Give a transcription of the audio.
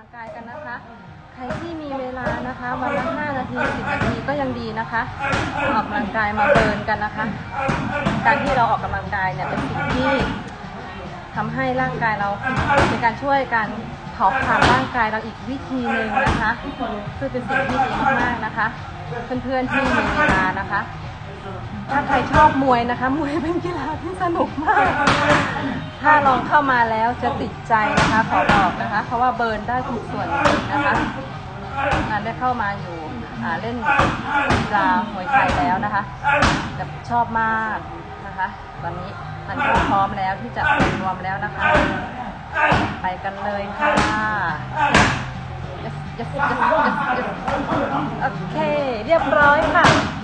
กายกันนะคะใครที่มีเวลานะคะวันละ5 นาที 10 นาทีก็ยังดีนะคะออกกำลังกายมาเบิร์นกันนะคะการที่เราออกกำลังกายเนี่ยเป็นสิ่งที่ทำให้ร่างกายเราเป็นการช่วยการเผาผลาญร่างกายเราอีกวิธีหนึ่งนะคะซึ่งเป็นสิ่งที่ดีมากๆนะคะเพื่อนๆที่มีเวลานะคะถ้าใครชอบมวยนะคะมวยเป็นกีฬาที่สนุกมากถ้าลองเข้ามาแล้วจะติดใจนะคะขอบอกนะคะเพราะว่าเบิร์นได้ทุกส่วนนะคะงานได้เข้ามาอยู่เล่นกีฬามวยไทยแล้วนะคะแต่ชอบมากนะคะตอนนี้มันก็พร้อมแล้วที่จะรวมแล้วนะคะไปกันเลยค่ะ yes, yes, yes, yes, yes. โอเคเรียบร้อยค่ะ